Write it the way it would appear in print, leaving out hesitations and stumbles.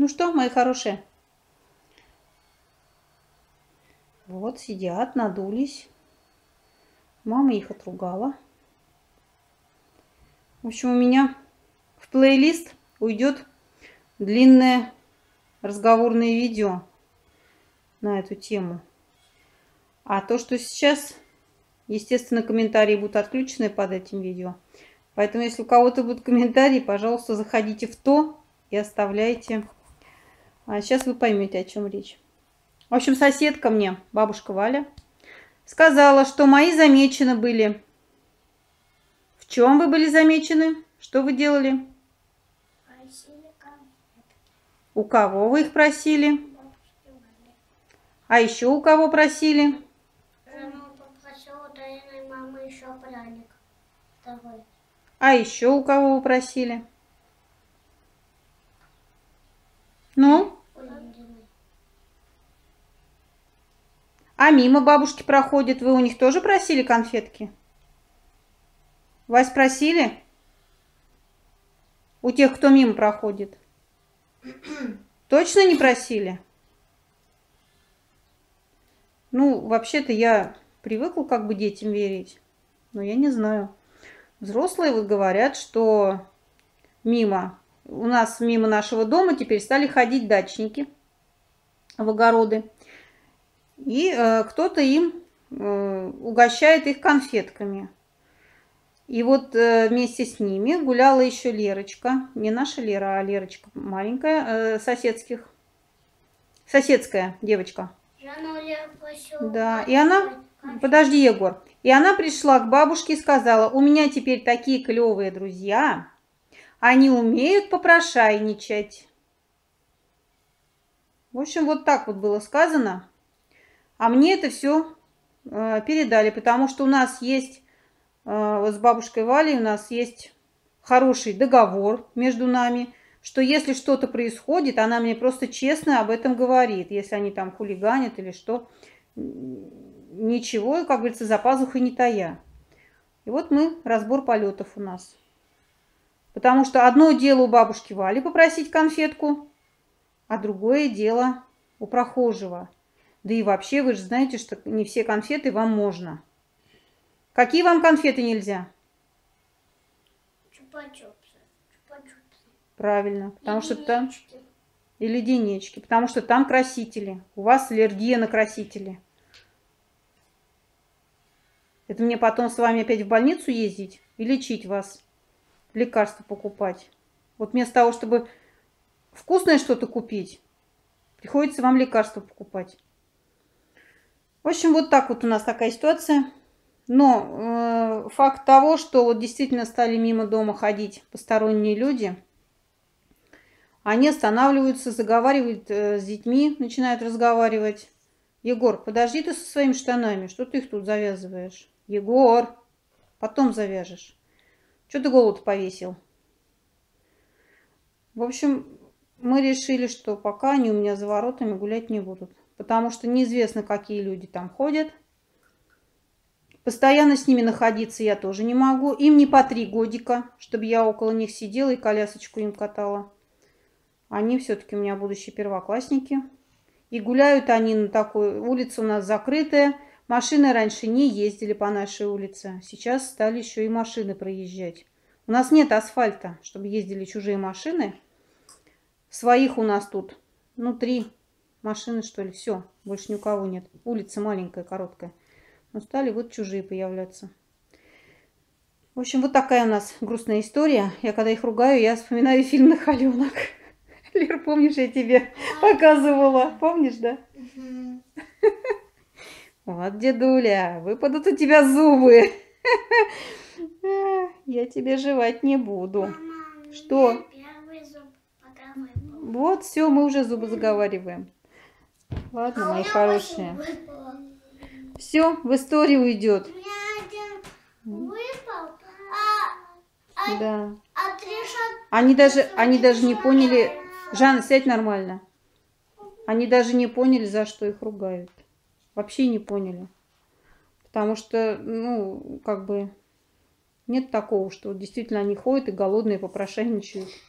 что, мои хорошие? Вот сидят, надулись. Мама их отругала. В общем, у меня в плейлист уйдет длинное разговорное видео на эту тему. А то, что сейчас, естественно, комментарии будут отключены под этим видео. Поэтому, если у кого-то будут комментарии, пожалуйста, заходите в то и оставляйте. А сейчас вы поймете, о чем речь. В общем, соседка мне, бабушка Валя, сказала, что мои замечены были. В чем вы были замечены? Что вы делали? Просили конфетки. У кого вы их просили? А еще у кого просили? Жена попросила у Тариной мамы еще пряник. Второй. А еще у кого вы просили? Ну? А мимо бабушки проходят, вы у них тоже просили конфетки? Вас просили? У тех, кто мимо проходит? Точно не просили? Ну, вообще-то я привыкла как бы детям верить, но я не знаю. Взрослые вот говорят, что у нас мимо нашего дома теперь стали ходить дачники в огороды. И кто-то им угощает их конфетками. И вот вместе с ними гуляла еще Лерочка. Не наша Лера, а Лерочка маленькая, соседская девочка. Да, и она... Подожди, Егор. И она пришла к бабушке и сказала: у меня теперь такие клевые друзья. Они умеют попрошайничать. В общем, вот так вот было сказано. А мне это все передали, потому что у нас есть, вот с бабушкой Валей у нас есть хороший договор между нами, что если что-то происходит, она мне просто честно об этом говорит. Если они там хулиганят или что, ничего, как говорится, за пазухой не тая. И вот разбор полетов у нас. Потому что одно дело у бабушки Вали попросить конфетку, а другое дело у прохожего. Да и вообще, вы же знаете, что не все конфеты вам можно. Какие вам конфеты нельзя? Чупа-чупсы. Правильно, потому что там... И леденечки, потому что там красители. У вас аллергия на красители. Это мне потом с вами опять в больницу ездить и лечить вас, лекарства покупать. Вот вместо того, чтобы вкусное что-то купить, приходится вам лекарства покупать. В общем, вот так вот у нас такая ситуация. Но факт того, что вот действительно стали мимо дома ходить посторонние люди, они останавливаются, заговаривают с детьми, начинают разговаривать. Егор, подожди ты со своими штанами, что ты их тут завязываешь? Егор, потом завяжешь. Что ты голову-то повесил? В общем, мы решили, что пока они у меня за воротами гулять не будут. Потому что неизвестно, какие люди там ходят. Постоянно с ними находиться я тоже не могу. Им не по 3 годика, чтобы я около них сидела и колясочку им катала. Они все-таки у меня будущие первоклассники. И гуляют они на такой улице у нас закрытая. Машины раньше не ездили по нашей улице. Сейчас стали еще и машины проезжать. У нас нет асфальта, чтобы ездили чужие машины. Своих у нас тут, 3 машины, что ли. Все, больше ни у кого нет. Улица маленькая, короткая. Но стали вот чужие появляться. В общем, вот такая у нас грустная история. Я когда их ругаю, я вспоминаю фильм «Нахаленок». Лер, помнишь, я тебе показывала? Помнишь, да? Вот, дедуля, выпадут у тебя зубы. Я тебе жевать не буду. Мама, что? Первый зуб Вот, все, мы уже зубы заговариваем. Ладно, мои хорошие. Все, в историю уйдет. У меня один выпал, Да. а Они даже не поняли. Жанна, сядь нормально. Они даже не поняли, за что их ругают. Вообще не поняли. Потому что, как бы, нет такого, что действительно они ходят и голодные попрошайничают.